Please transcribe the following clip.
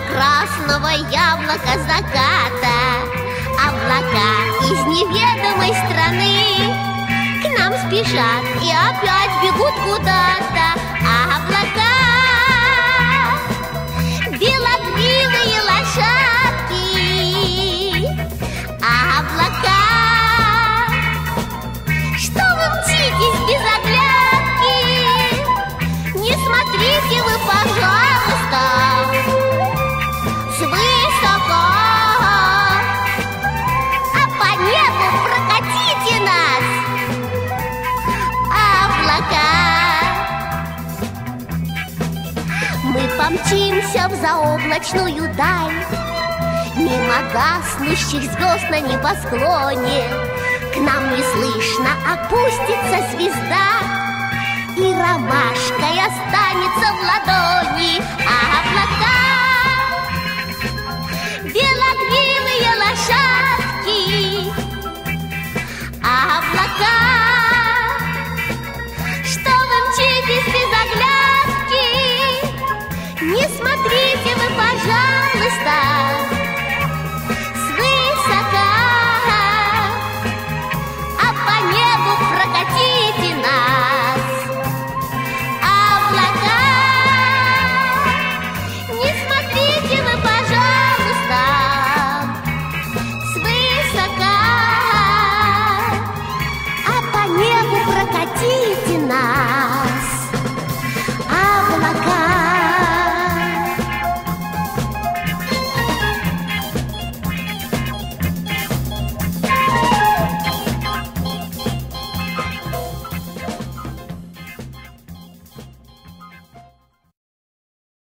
красного яблока заката облака из неведомой страны к нам спешат и опять бегут куда-то. Облака, белокрылые лошадки. Облака, что вы мчитесь без оглядки? Не смотрите вы, пожалуйста, свысока, а по небу прокатите нас, облака. Мы помчимся в заоблачную даль, мимо гаснущих звезд на небосклоне. К нам неслышно опустится звезда, и ромашкой останется в ладони. Облака, белокрылые лошадки. Облака, что вы мчитесь без оглядки? Не смотрите вы, пожалуйста, свысока, а по небу прокатите нас. Облака, не смотрите вы, пожалуйста, свысока, а по небу прокатите